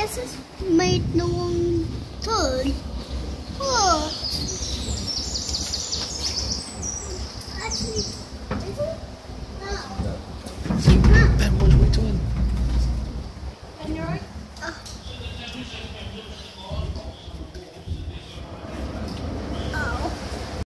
just made the wrong turn. Oh. Actually, is it? No. Ben, what are we doing? And you're right.